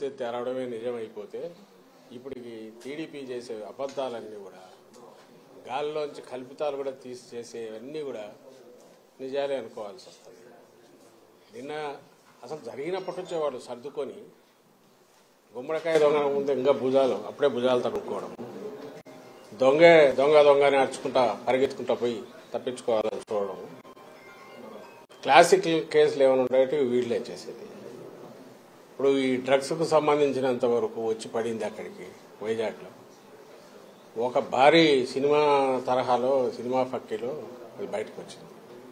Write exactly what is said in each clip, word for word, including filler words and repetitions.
తెరవడమే నిజమైపోతే ఇప్పుడు ఈ టీడీపీ చేసే అబద్ధాలన్నీ కూడా గాల్లోంచి కల్పితాలు కూడా తీసి చేసేవన్నీ కూడా నిజాలే అనుకోవాల్సి వస్తుంది. నిన్న అసలు జరిగినప్పటి నుంచే వాళ్ళు సర్దుకొని గుమ్మడికాయ దొంగ ముందు ఇంకా భుజాలు అప్పుడే భుజాలు తడుక్కోవడం, దొంగే దొంగ దొంగని అరుచుకుంటా పరిగెత్తుకుంటా పోయి తప్పించుకోవాలని చూడడం, క్లాసిక్ కేసులు ఏమైనా ఉండేవి వీళ్ళే చేసేది. ఇప్పుడు ఈ డ్రగ్స్కు సంబంధించినంత వరకు వచ్చి పడింది అక్కడికి వైజాగ్లో ఒక భారీ సినిమా తరహాలో సినిమా ఫక్కీలో అది బయటకు వచ్చింది,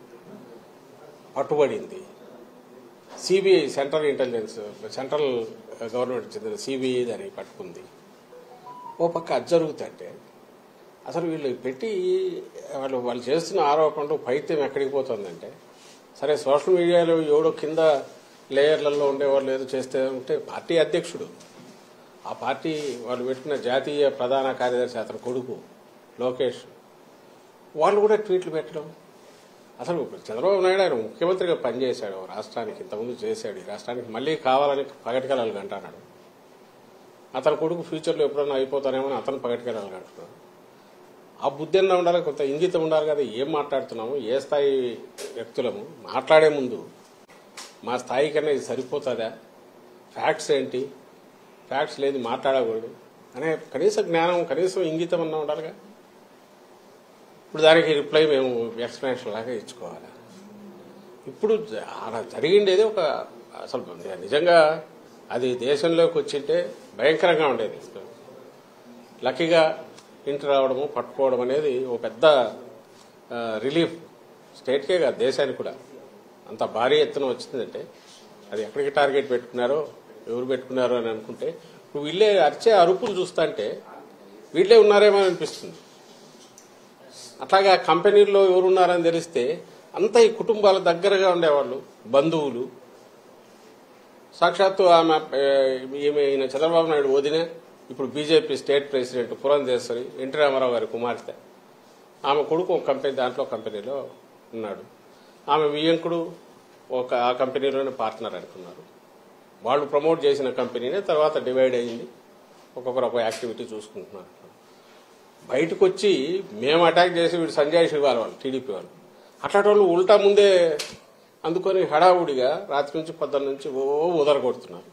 పట్టుబడింది. CBI central intelligence central government చెందిన సిబిఐ దాన్ని పట్టుకుంది. ఓ పక్క అది జరుగుతుంటే అసలు వీళ్ళు పెట్టి వాళ్ళు వాళ్ళు చేస్తున్న ఆరోపణలు పైత్యం ఎక్కడికి పోతుందంటే, సరే సోషల్ మీడియాలో ఎవడో కింద లేయర్లలో ఉండేవాళ్ళు ఏదో చేస్తే ఉంటే పార్టీ అధ్యక్షుడు, ఆ పార్టీ వాళ్ళు పెట్టిన జాతీయ ప్రధాన కార్యదర్శి అతని కొడుకు లోకేష్ వాళ్ళు కూడా ట్వీట్లు పెట్టడం. అసలు చంద్రబాబు నాయుడు ఆయన ముఖ్యమంత్రిగా పనిచేశాడు రాష్ట్రానికి, ఇంతకుముందు చేశాడు, ఈ రాష్ట్రానికి మళ్లీ కావాలని పగటికెళ్ళాలి అంటున్నాడు. అతని కొడుకు ఫ్యూచర్లో ఎప్పుడన్నా అయిపోతానేమో అతను పగటికెళ్ళాలి అంటున్నాడు. ఆ బుద్ధి అన్నా ఉండాలి, కొంత ఇంగితం ఉండాలి కదా. ఏం మాట్లాడుతున్నాము, ఏ స్థాయి వ్యక్తులము, మాట్లాడే ముందు మా స్థాయి కన్నా ఇది సరిపోతుందా, ఫ్యాక్ట్స్ ఏంటి, ఫ్యాక్ట్స్ లేదు మాట్లాడకూడదు అనే కనీస జ్ఞానం కనీసం ఇంగితం అన్నా ఉండాలిగా. ఇప్పుడు దానికి రిప్లై మేము ఎక్స్ప్లెనేషన్ లాగా ఇచ్చుకోవాలి. ఇప్పుడు అలా జరిగిండేది ఒక అసలు నిజంగా అది దేశంలోకి వచ్చింటే భయంకరంగా ఉండేది. లక్కీగా ఇంటి రావడము పట్టుకోవడం అనేది ఒక పెద్ద రిలీఫ్ స్టేట్కే కాదు దేశానికి కూడా. అంత భారీ ఎత్తున వచ్చిందంటే అది ఎక్కడికి టార్గెట్ పెట్టుకున్నారో ఎవరు పెట్టుకున్నారో అని అనుకుంటే ఇప్పుడు వీళ్ళే అరిచే అరుపులు చూస్తుంటే వీళ్ళే ఉన్నారేమో అనిపిస్తుంది. అట్లాగా కంపెనీల్లో ఎవరున్నారని తెలిస్తే అంతా ఈ కుటుంబాల దగ్గరగా ఉండేవాళ్ళు, బంధువులు. సాక్షాత్తు ఆమె ఈమె ఈయన చంద్రబాబు నాయుడు వదిన, ఇప్పుడు BJP state president Purandeswari, NT Rama Rao గారి కుమార్తె, ఆమె కొడుకు ఒక కంపెనీ దాంట్లో కంపెనీలో ఉన్నాడు. ఆమె వియ్యంకుడు ఒక ఆ కంపెనీలోనే పార్ట్నర్ అనుకున్నారు. వాళ్ళు ప్రమోట్ చేసిన కంపెనీనే తర్వాత డివైడ్ అయ్యింది, ఒక్కొక్కరు ఒక యాక్టివిటీ చూసుకుంటున్నారు. బయటకు వచ్చి మేము అటాక్ చేసి వీడు సంజయ్ శివాల వాళ్ళు టీడీపీ వాళ్ళు అట్లాంటి వాళ్ళు ఉల్టా ముందే అందుకొని హడావుడిగా రాత్రి నుంచి పొద్దున్న నుంచి ఓ ఉదరగొడుతున్నారు.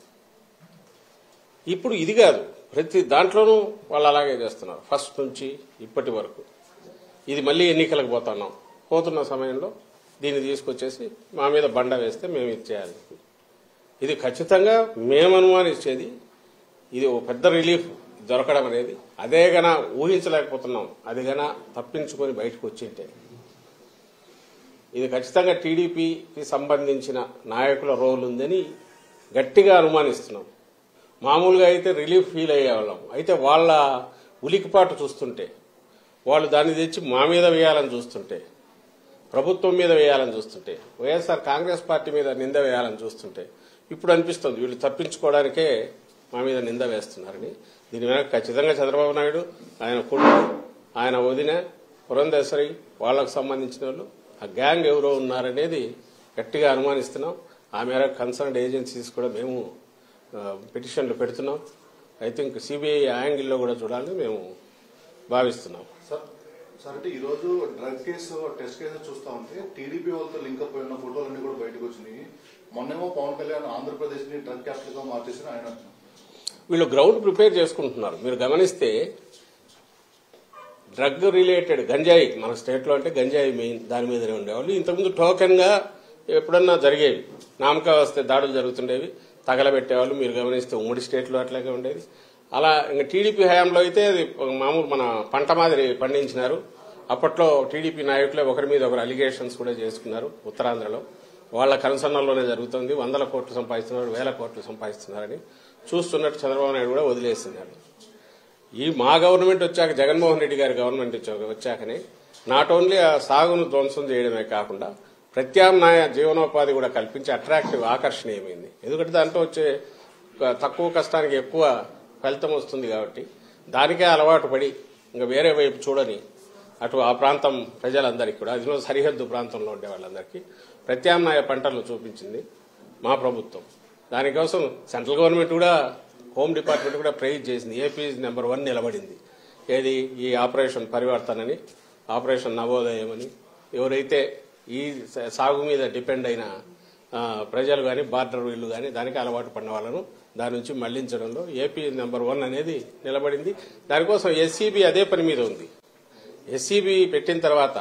ఇప్పుడు ఇది కాదు, ప్రతి దాంట్లోనూ వాళ్ళు అలాగే చేస్తున్నారు ఫస్ట్ నుంచి ఇప్పటి వరకు. ఇది మళ్ళీ ఎన్నికలకు పోతున్నాం, పోతున్న సమయంలో దీన్ని తీసుకొచ్చేసి మా మీద బండ వేస్తే మేము ఇచ్చేయాలి. ఇది ఖచ్చితంగా మేము అనుమానించేది ఇది ఒక పెద్ద రిలీఫ్ దొరకడం అనేది. అదే గన ఊహించలేకపోతున్నాం, అది గన తప్పించుకొని బయటకు వచ్చింటే ఇది ఖచ్చితంగా టీడీపీకి సంబంధించిన నాయకుల రోల్ ఉందని గట్టిగా అనుమానిస్తున్నాం. మామూలుగా అయితే రిలీఫ్ ఫీల్ అయ్యేవాళ్ళం, అయితే వాళ్ళ ఉలికిపాటు చూస్తుంటే, వాళ్ళు దాన్ని తెచ్చి మా మీద వేయాలని చూస్తుంటే, ప్రభుత్వం మీద వేయాలని చూస్తుంటే, వైఎస్ఆర్ కాంగ్రెస్ పార్టీ మీద నింద వేయాలని చూస్తుంటే ఇప్పుడు అనిపిస్తుంది వీళ్ళు తప్పించుకోవడానికే మా మీద నింద వేస్తున్నారని. దీని వెనక ఖచ్చితంగా చంద్రబాబు నాయుడు, ఆయన కొడుకు, ఆయన వదిన పురంధేశ్వరి, వాళ్లకు సంబంధించిన వాళ్ళు, ఆ గ్యాంగ్ ఎవరో ఉన్నారనేది గట్టిగా అనుమానిస్తున్నాం. ఆ మేరకు కన్సర్న్డ్ ఏజెన్సీస్ కూడా మేము పిటిషన్లు పెడుతున్నాం. ఐ థింక్ సిబిఐ యాంగిల్లో కూడా చూడాలని మేము భావిస్తున్నాం. అంటే ఈ రోజు డ్రగ్ కేసు టెస్ట్ కేసు చూస్తా ఉంటే టీడీపీ వాళ్ళతో లింక్ అప్ అయిన ఫోటోలన్నీ కూడా బయటకు వచ్చినాయి. మొన్నేమో పవన్ కళ్యాణ్ ఆంధ్రప్రదేశ్ ని డ్రగ్ క్యాపిటల్ గా మార్చేసి ఆయన వీళ్ళు గ్రౌండ్ ప్రిపేర్ చేసుకుంటున్నారు. మీరు గమనిస్తే డ్రగ్ రిలేటెడ్ గంజాయి మన స్టేట్ లో అంటే గంజాయి మెయిన్ దాని మీదనే ఉండేవాళ్ళు. ఇంతకుముందు టోకెన్ గా ఎప్పుడన్నా జరిగేవి, నామకా వస్తే దాడులు జరుగుతుండేవి, తగలబెట్టేవాళ్ళు. మీరు గమనిస్తే ఉమ్మడి స్టేట్ లో అట్లాగే ఉండేది. అలా ఇంకా టీడీపీ హయాంలో అయితే అది మామూలు మన పంట మాదిరి పండించినారు. అప్పట్లో టీడీపీ నాయకులే ఒకరి మీద ఒకరు అలిగేషన్స్ కూడా చేసుకున్నారు. ఉత్తరాంధ్రలో వాళ్ల కన్సర్న్లోనే జరుగుతుంది. వందల కోట్లు సంపాదిస్తున్నారు, వేల కోట్లు సంపాదిస్తున్నారని చూస్తున్నట్టు చంద్రబాబు నాయుడు కూడా వదిలేస్తున్నారు. ఈ మా గవర్నమెంట్ వచ్చాక, జగన్మోహన్ రెడ్డి గారి గవర్నమెంట్ వచ్చాకనే నాట్ ఓన్లీ ఆ సాగును ధ్వంసం చేయడమే కాకుండా ప్రత్యామ్నాయ జీవనోపాధి కూడా కల్పించి అట్రాక్టివ్ ఆకర్షణీయమైంది. ఎందుకంటే దాంట్లో వచ్చే తక్కువ కష్టానికి ఎక్కువ ఫలితం వస్తుంది కాబట్టి దానికే అలవాటు పడి ఇంకా వేరే వైపు చూడని అటు ఆ ప్రాంతం ప్రజలందరికీ కూడా, అది సరిహద్దు ప్రాంతంలో ఉండే వాళ్ళందరికీ ప్రత్యామ్నాయ పంటలు చూపించింది మా ప్రభుత్వం. దానికోసం సెంట్రల్ గవర్నమెంట్ కూడా హోమ్ డిపార్ట్మెంట్ కూడా ప్రైజ్ చేసింది. ఏపీ నెంబర్ వన్ నిలబడింది. ఏది ఈ ఆపరేషన్ పరివర్తన అని, ఆపరేషన్ నవోదయం అని. ఎవరైతే ఈ సాగు మీద డిపెండ్ అయిన ప్రజలు కానీ బార్డర్ వీళ్ళు కానీ దానికి అలవాటు పడిన వాళ్ళను దాని నుంచి మళ్లించడంలో ఏపీ నెంబర్ వన్ అనేది నిలబడింది. దానికోసం ఎస్సీబీ అదే పని మీద ఉంది. ఎస్సీబీ పెట్టిన తర్వాత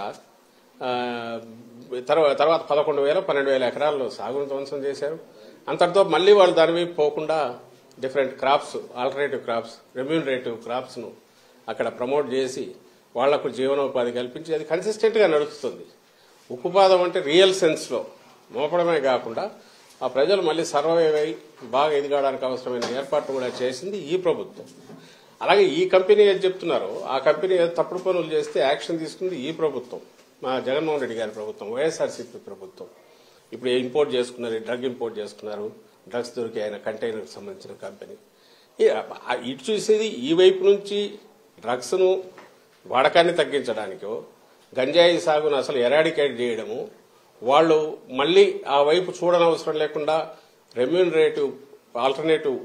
తర్వాత పదకొండు వేల పన్నెండు వేల ఎకరాల్లో సాగును ధ్వంసం చేశారు. అంతటితో మళ్లీ వాళ్ళు దాని వైపు పోకుండా different crops, alternative crops, remunerative crops ను అక్కడ ప్రమోట్ చేసి వాళ్లకు జీవనోపాధి కల్పించి అది కన్సిస్టెంట్ గా నడుస్తుంది. ఉక్కుపాదం అంటే రియల్ సెన్స్ లో మోపడమే కాకుండా ఆ ప్రజలు మళ్లీ సర్వైవ్ అయి బాగా ఎదిగడానికి అవసరమైన ఏర్పాట్లు కూడా చేసింది ఈ ప్రభుత్వం. అలాగే ఈ కంపెనీ ఏది చెప్తున్నారో ఆ కంపెనీ తప్పుడు పనులు చేస్తే యాక్షన్ తీసుకుంది ఈ ప్రభుత్వం, మా జగన్మోహన్ రెడ్డి గారి ప్రభుత్వం, వైఎస్ఆర్సీపీ ప్రభుత్వం. ఇప్పుడు ఇంపోర్ట్ చేసుకున్నారు, డ్రగ్ ఇంపోర్ట్ చేసుకున్నారు, డ్రగ్స్ దొరికి ఆయన కంటైనర్కి సంబంధించిన కంపెనీ. ఇటు చూసేది ఈ వైపు నుంచి డ్రగ్స్ ను వాడకాన్ని తగ్గించడానికో గంజాయి సాగును అసలు ఎరాడికేట్ చేయడము, వాళ్ళు మళ్లీ ఆ వైపు చూడనవసరం లేకుండా రెమ్యూనరేటివ్ ఆల్టర్నేటివ్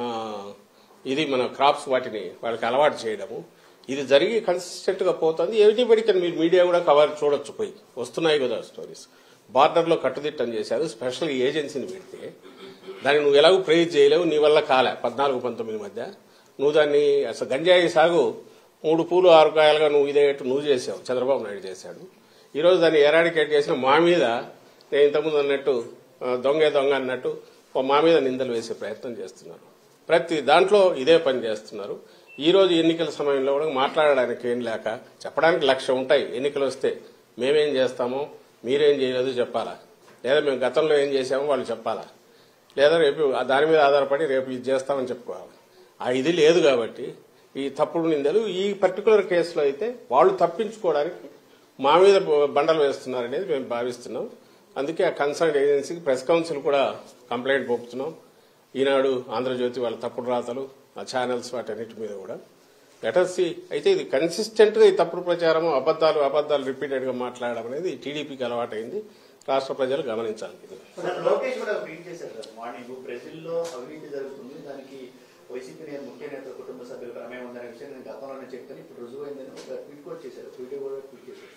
ఇది మన క్రాప్స్ వాటిని వాళ్ళకి అలవాటు చేయడము, ఇది జరిగి కన్సిస్టెంట్ గా పోతుంది. ఎవ్రీబడికి మీరు మీడియా కూడా కవర్ చూడొచ్చు, పోయి వస్తున్నాయి కదా స్టోరీస్. బార్డర్ లో కట్టుదిట్టం చేశారు, స్పెషల్ ఏజెన్సీని పెడితే దాన్ని నువ్వు ఎలాగూ ప్రైజ్ చేయలేవు, నీ వల్ల కాలే. పద్నాలుగు పంతొమ్మిది మధ్య నువ్వు దాన్ని అసలు గంజాయి సాగు మూడు పూలు ఆరు కాయలుగా నువ్వు ఇదేట్టు నువ్వు చేసావు, చంద్రబాబు నాయుడు చేశాడు. ఈ రోజు దాన్ని ఎరాడికేట్ చేసిన మా మీద నేను ఇంతకుముందు అన్నట్టు దొంగే దొంగ అన్నట్టు మా మీద నిందలు వేసే ప్రయత్నం చేస్తున్నారు. ప్రతి దాంట్లో ఇదే పని చేస్తున్నారు. ఈ రోజు ఎన్నికల సమయంలో కూడా మాట్లాడడానికి ఏం లేక చెప్పడానికి లక్ష్యం ఉంటాయి. ఎన్నికలు వస్తే మేమేం చేస్తామో మీరేం చేయలేదు చెప్పాలా, లేదా మేము గతంలో ఏం చేశామో వాళ్ళు చెప్పాలా, లేదా రేపు దాని మీద ఆధారపడి రేపు ఇది చేస్తామని చెప్పుకోవాలి. ఆ ఇది లేదు కాబట్టి ఈ తప్పుడు నిందలు ఈ పర్టికులర్ కేసులో అయితే వాళ్ళు తప్పించుకోవడానికి మా మీద బండలు వేస్తున్నారనేది మేము భావిస్తున్నాం. అందుకే ఆ కన్సర్న్ ఏజెన్సీకి ప్రెస్ కౌన్సిల్ కూడా కంప్లైంట్ పంపుతున్నాం. ఈనాడు, ఆంధ్రజ్యోతి వాళ్ళ తప్పుడు రాతలు, ఆ ఛానల్స్ వాటన్నిటి మీద కూడా లెటర్సీ అయితే ఇది కన్సిస్టెంట్ గా ఈ తప్పుడు ప్రచారం, అబద్దాలు అబద్దాలు రిపీటెడ్ గా మాట్లాడడం అనేది టీడీపీకి అలవాటైంది. రాష్ట్ర ప్రజలు గమనించాలి. లోకేష్ కూడా ట్వీట్ చేశారు సార్, మార్నింగ్ బ్రెజిల్లో అవినీతి జరుగుతుంది, దానికి వైసీపీ నేను ముఖ్య నేత కుటుంబ సభ్యులు ప్రమేయం ఉందనే విషయం నేను గతంలోనే చెప్తాను, ఇప్పుడు రుజువు అయిందని ఒక ట్వీట్ కూడా చేశారు. వీడియో కూడా ట్వీట్ చేశారు.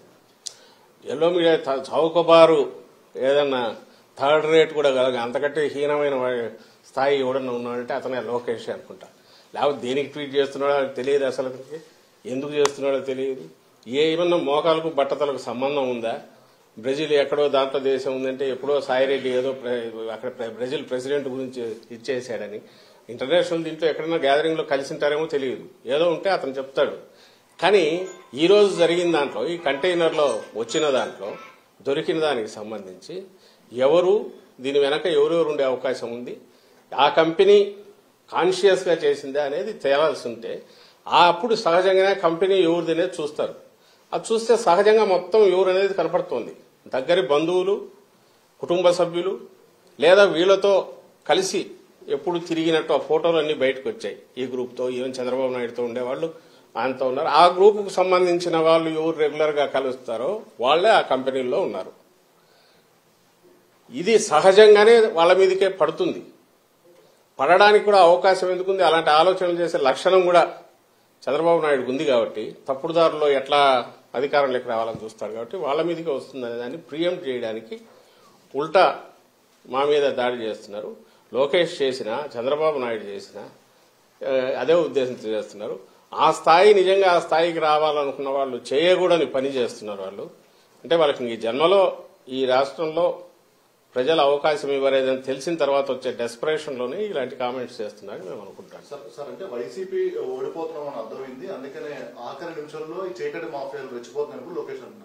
ఎల్లో మీడియా చౌకబారు ఏదన్నా థర్డ్ రేట్ కూడా కలగ అంతకంటే హీనమైన స్థాయి ఎవడన్నా ఉన్నాడంటే అతనే లోకేష్ అనుకుంటా. లేకపోతే దేనికి ట్వీట్ చేస్తున్నాడో తెలియదు, అసలు ఎందుకు చేస్తున్నాడో తెలియదు. ఏమన్నా మోకాలకు బట్టతలకు సంబంధం ఉందా? బ్రెజిల్ ఎక్కడో దాంట్లో దేశం ఉందంటే ఎప్పుడో సాయిరెడ్డి ఏదో అక్కడ బ్రెజిల్ ప్రెసిడెంట్ గురించి ఇచ్చేసాడని ఇంటర్నేషనల్ దీంట్లో ఎక్కడైనా గ్యాదరింగ్ లో కలిసి ఉంటారేమో తెలియదు, ఏదో ఉంటే అతను చెప్తాడు. కానీ ఈ రోజు జరిగిన దాంట్లో, ఈ కంటైనర్ లో వచ్చిన దాంట్లో దొరికిన దానికి సంబంధించి ఎవరు దీని వెనక ఎవరెవరు ఉండే అవకాశం ఉంది, ఆ కంపెనీ కాన్షియస్ గా చేసిందా అనేది తేలాల్సి ఉంటే అప్పుడు సహజంగానే కంపెనీ ఎవరిది అనేది చూస్తారు. అది చూస్తే సహజంగా మొత్తం ఎవరు అనేది కనపడుతోంది. దగ్గరి బంధువులు, కుటుంబ సభ్యులు, లేదా వీళ్లతో కలిసి ఎప్పుడు తిరిగినట్టు ఆ ఫోటోలు అన్ని బయటకు వచ్చాయి. ఈ గ్రూప్ తో, ఈవెన్ చంద్రబాబు నాయుడుతో ఉండేవాళ్లు ఆయనతో ఉన్నారు. ఆ గ్రూప్ కు సంబంధించిన వాళ్ళు ఎవరు రెగ్యులర్ గా కలుస్తారో వాళ్లే ఆ కంపెనీల్లో ఉన్నారు. ఇది సహజంగానే వాళ్ళ మీదకే పడుతుంది. పడడానికి కూడా అవకాశం ఎందుకుంది? అలాంటి ఆలోచనలు చేసే లక్షణం కూడా చంద్రబాబు నాయుడుకు ఉంది కాబట్టి తప్పుడు దారిలో ఎట్లా అధికారంలోకి రావాలని చూస్తాడు కాబట్టి వాళ్ళ మీదకే వస్తుందనే దాన్ని ప్రియంప్ట్ చేయడానికి ఉల్టా మా మీద దాడి చేస్తున్నారు. లోకేష్ చేసినా, చంద్రబాబు నాయుడు చేసినా అదే ఉద్దేశంతో చేస్తున్నారు. ఆ స్థాయి నిజంగా ఆ స్థాయికి రావాలనుకున్న వాళ్ళు చేయకూడని పని చేస్తున్నారు. వాళ్ళు అంటే వాళ్ళకి ఈ జన్మలో ఈ రాష్ట్రంలో ప్రజలు అవకాశం ఇవ్వలేదని తెలిసిన తర్వాత వచ్చే డెస్పరేషన్ లోనే ఇలాంటి కామెంట్స్ చేస్తున్నారని మేము అనుకుంటాం. సార్ అంటే వైసీపీ ఓడిపోతున్నామని అర్థమైంది, అందుకనే ఆఖరి నిమిషంలో ఈ చీకటి మాఫియాలు రెచ్చిపోతున్నప్పుడు లోకేష్ అంటున్నారు.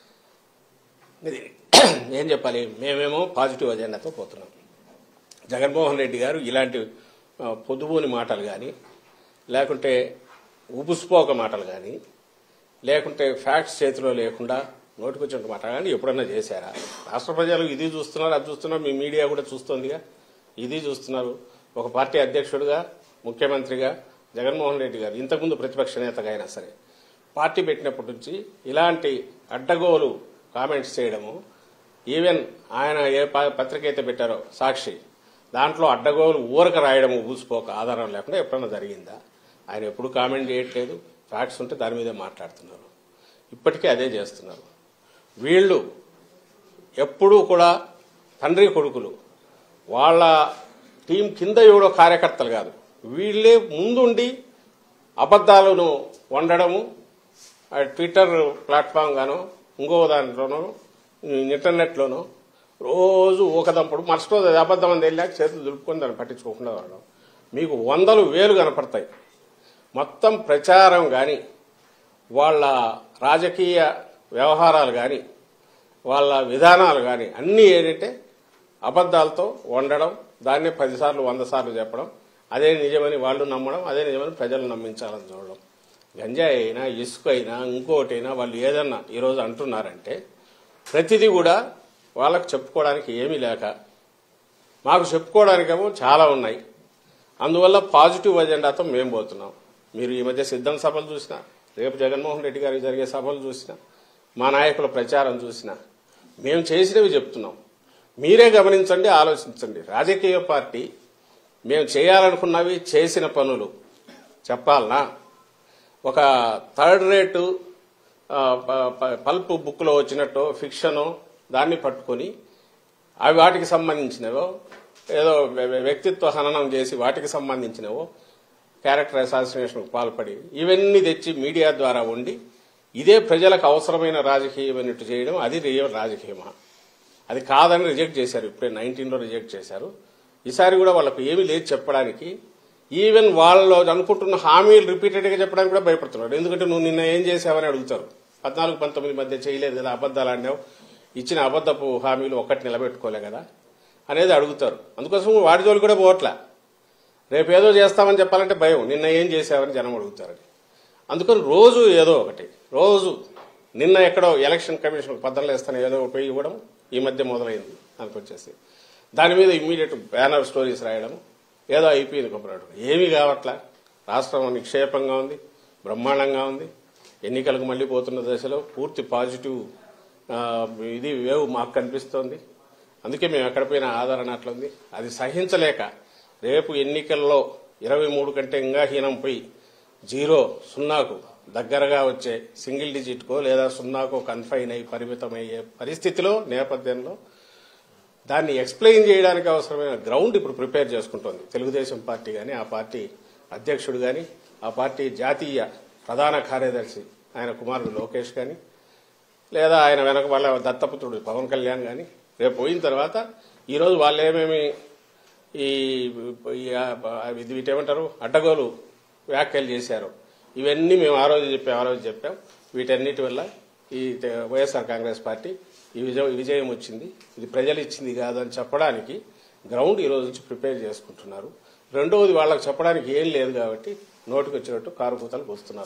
ఏం చెప్పాలి, మేమేమో పాజిటివ్ అజెండాతో పోతున్నాం. జగన్మోహన్ రెడ్డి గారు ఇలాంటి పొదుపుని మాటలు కానీ, లేకుంటే ఉబుస్పోక మాటలు కానీ, లేకుంటే ఫ్యాక్ట్స్ చేతిలో లేకుండా నోటికొచ్చిన మాట కానీ ఎప్పుడన్నా చేశారా? రాష్ట్ర ప్రజలు ఇది చూస్తున్నారు, అది చూస్తున్నారు, మీ మీడియా కూడా చూస్తోందిగా, ఇది చూస్తున్నారు. ఒక పార్టీ అధ్యక్షుడిగా, ముఖ్యమంత్రిగా జగన్మోహన్ రెడ్డి గారు ఇంతకుముందు ప్రతిపక్ష నేతగా అయినా సరే పార్టీ పెట్టినప్పటి నుంచి ఇలాంటి అడ్డగోలు కామెంట్స్ చేయడము, ఈవెన్ ఆయన ఏ పత్రిక అయితే పెట్టారో సాక్షి, దాంట్లో అడ్డగోలు ఊరక రాయడం ఊసిపోక ఆధారం లేకుండా ఎప్పుడన్నా జరిగిందా? ఆయన ఎప్పుడు కామెంట్ చేయట్లేదు. ఫ్యాక్ట్స్ ఉంటే దాని మీదే మాట్లాడుతున్నారు. ఇప్పటికే అదే చేస్తున్నారు. వీళ్ళు ఎప్పుడూ కూడా తండ్రి కొడుకులు, వాళ్ళ టీం కింద ఎవడో కార్యకర్తలు కాదు, వీళ్ళే ముందుండి అబద్ధాలను వండడము, ట్విట్టర్ ప్లాట్ఫామ్ గానో ఇంకో దాంట్లోనో ఇంటర్నెట్లోనో రోజు ఊకదంపుడు. మరుసటి రోజు అది అబద్ధం అని వెళ్ళాక చేతులు దులుపుకొని దాన్ని పట్టించుకోకుండా వాడడం. మీకు వందలు వేలు కనపడతాయి. మొత్తం ప్రచారం కానీ, వాళ్ళ రాజకీయ వ్యవహారాలు కానీ, వాళ్ళ విధానాలు కానీ అన్నీ ఏంటంటే అబద్ధాలతో వండడం, దాన్నే పదిసార్లు వంద సార్లు చెప్పడం, అదే నిజమని వాళ్ళు నమ్మడం, అదే నిజమని ప్రజలు నమ్మించాలని చూడడం. గంజాయి అయినా ఇసుక అయినా ఇంకోటైనా వాళ్ళు ఏదన్నా ఈరోజు అంటున్నారంటే ప్రతిదీ కూడా వాళ్ళకు చెప్పుకోవడానికి ఏమీ లేక, మాకు చెప్పుకోవడానికేమో చాలా ఉన్నాయి. అందువల్ల పాజిటివ్ అజెండాతో మేము పోతున్నాం. మీరు ఈ మధ్య సిద్ధం సభలు చూసినా, రేపు జగన్మోహన్ రెడ్డి గారికి జరిగే సభలు చూసినా, మా నాయకుల ప్రచారం చూసినా మేము చేసినవి చెప్తున్నాం. మీరే గమనించండి, ఆలోచించండి. రాజకీయ పార్టీ మేము చేయాలనుకున్నవి చేసిన పనులు చెప్పాలనా? ఒక థర్డ్ రేటు పల్ప్ బుక్లో వచ్చినట్టు ఫిక్షను దాన్ని పట్టుకొని అవి వాటికి సంబంధించినవో, ఏదో వ్యక్తిత్వ హననం చేసి వాటికి సంబంధించినవో, క్యారెక్టర్ అసాసినేషన్కు పాల్పడి ఇవన్నీ తెచ్చి మీడియా ద్వారా ఉండి ఇదే ప్రజలకు అవసరమైన రాజకీయం అన్నట్టు చేయడం, అది రియల్ రాజకీయమా? అది కాదని రిజెక్ట్ చేశారు. ఇప్పుడే నైన్టీన్లో రిజెక్ట్ చేశారు. ఈసారి కూడా వాళ్ళకు ఏమీ లేదు చెప్పడానికి. ఈవెన్ వాళ్ళు అనుకుంటున్న హామీలు రిపీటెడ్గా చెప్పడానికి కూడా భయపడుతున్నారు. ఎందుకంటే నువ్వు నిన్న ఏం చేసావని అడుగుతారు. పద్నాలుగు పంతొమ్మిది మధ్య చేయలేదు కదా, అబద్దాలు ఆడినావు, ఇచ్చిన అబద్దపు హామీలు ఒక్కటి నిలబెట్టుకోలే కదా అనేది అడుగుతారు. అందుకోసం వాడి జోలు కూడా పోవట్లా. రేపు ఏదో చేస్తామని చెప్పాలంటే భయం, నిన్న ఏం చేసావని జనం అడుగుతారని. అందుకని రోజు ఏదో ఒకటి, రోజు నిన్న ఎక్కడో ఎలక్షన్ కమిషన్ పద్దలు వేస్తాను ఏదో ఒకటి ఇవ్వడం ఈ మధ్య మొదలైంది. దానికి వచ్చేసి దాని మీద ఇమ్మీడియట్ బ్యానర్ స్టోరీస్ రాయడం, ఏదో అయిపోయింది కొబ్బరాడు. ఏమీ కావట్లా. రాష్ట్రం నిక్షేపంగా ఉంది, బ్రహ్మాండంగా ఉంది. ఎన్నికలకు మళ్లీ పోతున్న దశలో పూర్తి పాజిటివ్ ఇది వేవ్ మాకు కనిపిస్తోంది. అందుకే మేము ఎక్కడ పోయినా ఆదరణ అట్లుంది. అది సహించలేక రేపు ఎన్నికల్లో ఇరవై మూడు కంటే ఇంకా హీనం పోయి జీరో సున్నాకు దగ్గరగా వచ్చే సింగిల్ డిజిట్కో లేదా సున్నాకో కన్ఫైన్ అయ్యి పరిమితమయ్యే పరిస్థితిలో నేపథ్యంలో దాన్ని ఎక్స్ప్లెయిన్ చేయడానికి అవసరమైన గ్రౌండ్ ఇప్పుడు ప్రిపేర్ చేసుకుంటోంది తెలుగుదేశం పార్టీ కానీ, ఆ పార్టీ అధ్యక్షుడు కానీ, ఆ పార్టీ జాతీయ ప్రధాన కార్యదర్శి ఆయన కుమారుడు లోకేష్ కానీ, లేదా ఆయన వెనక వాళ్ళ దత్తపుత్రుడు పవన్ కళ్యాణ్ కానీ రేపు పోయిన తర్వాత ఈరోజు వాళ్ళు ఏమేమి ఈ వీటేమంటారు అడ్డగోలు వ్యాఖ్యలు చేశారు, ఇవన్నీ మేము ఆ రోజు చెప్పాం ఆ రోజు చెప్పాం వీటన్నిటి వల్ల ఈ వైఎస్ఆర్ కాంగ్రెస్ పార్టీ ఈ విజయం విజయం వచ్చింది, ఇది ప్రజలు ఇచ్చింది కాదు అని చెప్పడానికి గ్రౌండ్ ఈ రోజు నుంచి ప్రిపేర్ చేసుకుంటున్నారు. రెండవది వాళ్ళకి చెప్పడానికి ఏం లేదు కాబట్టి నోటికి వచ్చినట్టు కారు కూతలు వస్తున్నారు.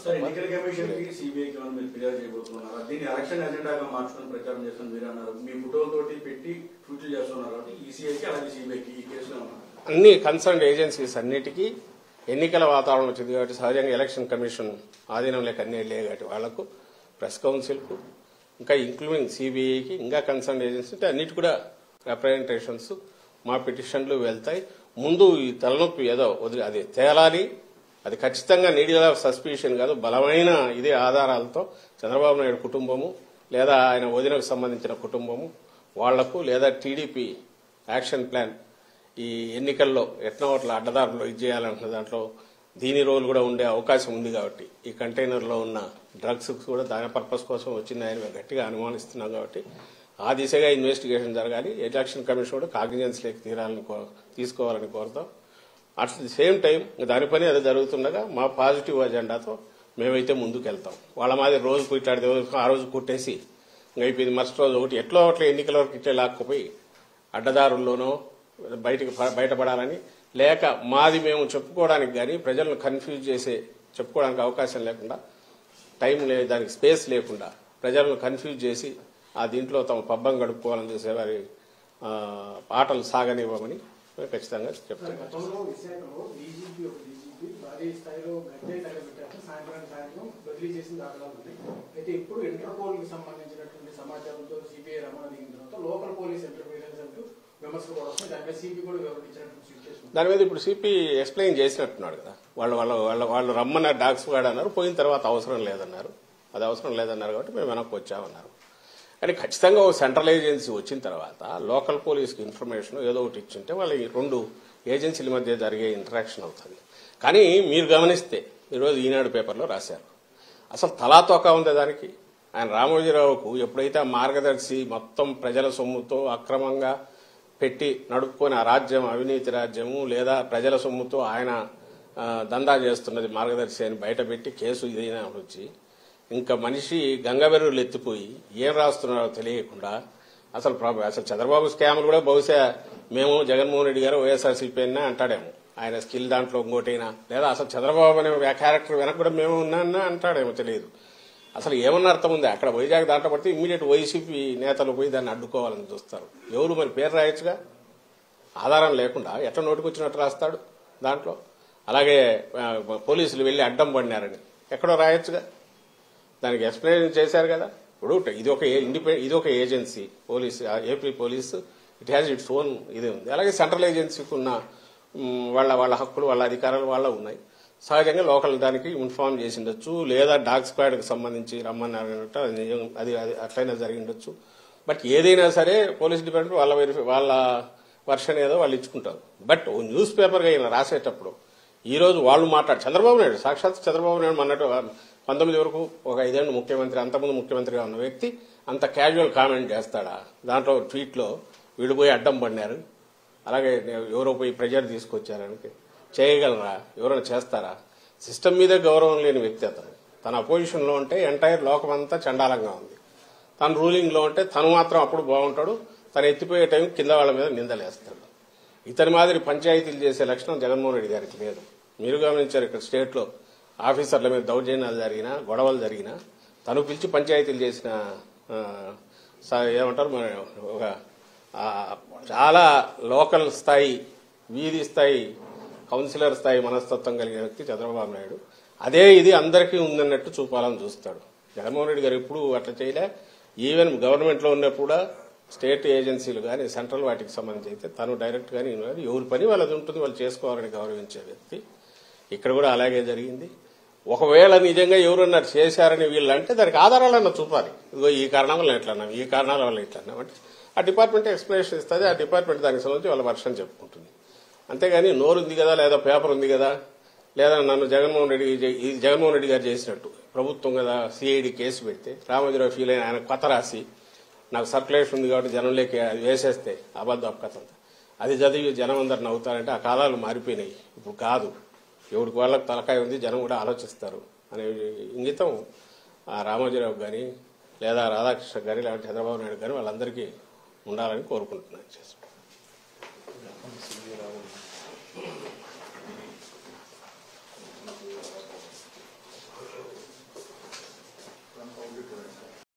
అన్ని కన్సర్న్ ఏజెన్సీస్ అన్నిటికీ ఎన్నికల వాతావరణం వచ్చింది కాబట్టి సహజంగా ఎలక్షన్ కమిషన్ ఆధీనం లేక అన్ని వెళ్ళే కాబట్టి వాళ్లకు ప్రెస్ కౌన్సిల్కు ఇంకా ఇంక్లూడింగ్ సిబిఐకి ఇంకా కన్సర్న్ ఏజెన్సీ అంటే అన్నిటి కూడా రిప్రజెంటేషన్స్ మా పిటిషన్లు వెళ్తాయి. ముందు ఈ తలనొప్పి ఏదో వదిలి అది తేలాలి, అది ఖచ్చితంగా నీడిల్ ఆఫ్ సస్పిషన్ కాదు, బలమైన ఇదే ఆధారాలతో చంద్రబాబు నాయుడు కుటుంబము లేదా ఆయన వదినకు సంబంధించిన కుటుంబము వాళ్లకు లేదా టీడీపీ యాక్షన్ ప్లాన్ ఈ ఎన్నికల్లో ఎట్లా అట్లా అడ్డదారులు ఇది చేయాలంటున్న దాంట్లో దీని రోల్ కూడా ఉండే అవకాశం ఉంది కాబట్టి ఈ కంటైనర్లో ఉన్న డ్రగ్స్ కూడా దాని పర్పస్ కోసం వచ్చిందని మేము గట్టిగా అనుమానిస్తున్నాం కాబట్టి ఆ దిశగా ఇన్వెస్టిగేషన్ జరగాలి. ఎలక్షన్ కమిషన్ కూడా కాగ్నిజెన్స్ లేక తీరాలని తీసుకోవాలని కోరుతాం. అట్ ది సేమ్ టైం దాని పని అది జరుగుతుండగా మా పాజిటివ్ అజెండాతో మేమైతే ముందుకు వెళ్తాం. వాళ్ళ మాది రోజు కుట్టాడితే ఆ రోజు కుట్టేసి అయిపోయింది, మరుసటి రోజు ఒకటి ఎట్లో అట్లా ఎన్నికల వరకు ఇట్లే లాక్కుపోయి అడ్డదారుల్లోనో బయటకు బయటపడాలని లేక మాది మేము చెప్పుకోవడానికి కానీ ప్రజలను కన్ఫ్యూజ్ చేసే చెప్పుకోవడానికి అవకాశం లేకుండా టైం లే దానికి స్పేస్ లేకుండా ప్రజలను కన్ఫ్యూజ్ చేసి ఆ దీంట్లో తమ పబ్బం గడుపుకోవాలని చూసే వారి ఆటలు సాగనివ్వమని ఖచ్చితంగా చెప్తున్నాం. అయితే ఇప్పుడు ఇంటర్పోల్ కి సంబంధించినటువంటి సమాచారంతో సిబిఐ రమణ దిగిన తర్వాత లోకల్ పోలీస్ ఇంటర్వ్యూరెన్స్ అంటూ దాని మీద ఇప్పుడు సిపి ఎక్స్ప్లెయిన్ చేసినట్టున్నాడు కదా. వాళ్ళు వాళ్ళ వాళ్ళ వాళ్ళు రమ్మన్నారు, డాగ్స్ వాడు అన్నారు, పోయిన తర్వాత అవసరం లేదన్నారు. అది అవసరం లేదన్నారు కాబట్టి మేము వెనక్కి వచ్చామన్నారు. కానీ ఖచ్చితంగా ఒక సెంట్రల్ ఏజెన్సీ వచ్చిన తర్వాత లోకల్ పోలీస్కి ఇన్ఫర్మేషన్ ఏదో ఒకటి ఇచ్చింటే వాళ్ళ ఈ రెండు ఏజెన్సీల మధ్య జరిగే ఇంటరాక్షన్ అవుతుంది. కానీ మీరు గమనిస్తే ఈరోజు ఈనాడు పేపర్లో రాశారు, అసలు తలాతోక ఉంది దానికి. ఆయన రామోజీరావుకు ఎప్పుడైతే ఆ మార్గదర్శి మొత్తం ప్రజల సొమ్ముతో అక్రమంగా పెట్టి నడుపుకొని ఆ రాజ్యం అవినీతి రాజ్యము లేదా ప్రజల సొమ్ముతో ఆయన దందా చేస్తున్నది మార్గదర్శి అని బయటపెట్టి కేసు ఇదైనా వచ్చి ఇంకా మనిషి గంగవెర్రులు ఎత్తిపోయి ఏం రాస్తున్నారో తెలియకుండా అసలు అసలు చంద్రబాబు స్కాములు కూడా బహుశా మేము జగన్మోహన్ రెడ్డి గారు వైఎస్ఆర్సీపీ అయినా అంటాడేమో, ఆయన స్కిల్ దాంట్లో ఇంకోటైనా, లేదా అసలు చంద్రబాబు అనే క్యారెక్టర్ వెనక కూడా మేము ఉన్నా అంటాడేమో తెలియదు. అసలు ఏమన్నా అర్థం ఉంది? అక్కడ వైజాగ్ దాంట్లో పడితే ఇమ్మీడియట్ వైసీపీ నేతలు పోయి దాన్ని అడ్డుకోవాలని చూస్తారు. ఎవరు మరి పేరు రాయొచ్చుగా, ఆధారం లేకుండా ఎట్లా నోటికి వచ్చినట్టు రాస్తాడు దాంట్లో. అలాగే పోలీసులు వెళ్లి అడ్డం పడినారని ఎక్కడో రాయొచ్చుగా, దానికి ఎక్స్ప్లెయిన్ చేశారు కదా. ఇప్పుడు ఇది ఒక ఇండిపెండెంట్ ఇది ఒక agency police, AP police it has its own ఇది ఉంది. అలాగే సెంట్రల్ ఏజెన్సీకి ఉన్న వాళ్ళ వాళ్ళ హక్కులు వాళ్ళ అధికారాలు వాళ్ళ ఉన్నాయి. సహజంగా లోకల్ దానికి ఇన్ఫార్మ్ చేసి ఉండొచ్చు, లేదా డాగ్ స్క్వాడ్కి సంబంధించి రమ్మన్నారన్నట్టు అది అది అట్లయినా జరిగి ఉండొచ్చు. బట్ ఏదైనా సరే పోలీస్ డిపార్ట్మెంట్ వాళ్ళ వెరిఫై వాళ్ళ వర్షన్ ఏదో వాళ్ళు ఇచ్చుకుంటారు. బట్ న్యూస్ పేపర్గా ఈయన రాసేటప్పుడు ఈ రోజు వాళ్ళు మాట్లాడు చంద్రబాబు నాయుడు సాక్షాత్ చంద్రబాబు నాయుడు అన్నట్టు పంతొమ్మిది వరకు ఒక ఐదేళ్ళు ముఖ్యమంత్రి, అంతకుముందు ముఖ్యమంత్రిగా ఉన్న వ్యక్తి అంత క్యాజువల్ కామెంట్ చేస్తాడా? దాంట్లో ట్వీట్లో వీడు పోయి అడ్డం పడినారు, అలాగే ఎవరో పోయి ప్రెజర్ తీసుకొచ్చారని చేయగలరా? ఎవరైనా చేస్తారా? సిస్టమ్ మీదే గౌరవం లేని వ్యక్తి అతను. తన అపోజిషన్లో ఉంటే ఎంటైర్ లోకం అంతా చండాలంగా ఉంది, తను రూలింగ్లో ఉంటే తను మాత్రం అప్పుడు బాగుంటాడు, తను ఎత్తిపోయే టైం కింద వాళ్ళ మీద నిందలేస్తాడు. ఇతని మాదిరి పంచాయతీలు చేసే లక్షణం జగన్మోహన్ రెడ్డి గారికి లేదు. మీరు గమనించారు, ఇక్కడ స్టేట్లో ఆఫీసర్ల మీద దౌర్జన్యాలు జరిగినా గొడవలు జరిగినా తను పిలిచి పంచాయతీలు చేసిన ఏమంటారు మన ఒక చాలా లోకల్ స్థాయి వీధి స్థాయి కౌన్సిలర్ స్థాయి మనస్తత్వం కలిగిన వ్యక్తి చంద్రబాబు నాయుడు. అదే ఇది అందరికీ ఉందన్నట్టు చూపాలని చూస్తాడు. జగన్మోహన్ రెడ్డి గారు ఎప్పుడు అట్లా చేయలే. ఈవెన్ గవర్నమెంట్లో ఉన్నప్పుడు కూడా స్టేట్ ఏజెన్సీలు కానీ సెంట్రల్ వాటికి సంబంధించి అయితే తను డైరెక్ట్ గానీ ఎవరి పని వాళ్ళది ఉంటుంది, వాళ్ళు చేసుకోవాలని గౌరవించే వ్యక్తి. ఇక్కడ కూడా అలాగే జరిగింది. ఒకవేళ నిజంగా ఎవరన్నా చేశారని వీళ్ళు అంటే దానికి ఆధారాలన్నా చూపాలి. ఇదిగో ఈ కారణం వల్ల ఎట్లా అన్నాం, ఈ కారణాల వల్ల ఎట్లా అన్నాం అంటే ఆ డిపార్ట్మెంట్ ఎక్స్ప్లెనేషన్ ఇస్తుంది. ఆ డిపార్ట్మెంట్ దానికి సంబంధించి వాళ్ళ వర్షం చెప్పుకుంటుంది. అంతేగాని నోరు ఉంది కదా, లేదా పేపర్ ఉంది కదా, లేదా నన్ను జగన్మోహన్ రెడ్డి జగన్మోహన్ రెడ్డి గారు చేసినట్టు ప్రభుత్వం కదా సిఐడి కేసు పెడితే రామోజీరావు ఫీల్ అయిన ఆయన కొత్త రాసి నాకు సర్క్యులేషన్ ఉంది కాబట్టి జనంలోకి అది వేసేస్తే అబద్ధం కథ అంతా అది చదివి జనం అందరు నవ్వుతారంటే ఆ కాలాలు మారిపోయినాయి. ఇప్పుడు కాదు, ఎవరికి వాళ్ళకి తలకాయ ఉంది, జనం కూడా ఆలోచిస్తారు అనే ఇంగితం ఆ రామోజీరావు కానీ లేదా రాధాకృష్ణ కానీ లేకపోతే చంద్రబాబు నాయుడు కానీ వాళ్ళందరికీ ఉండాలని కోరుకుంటున్నాను.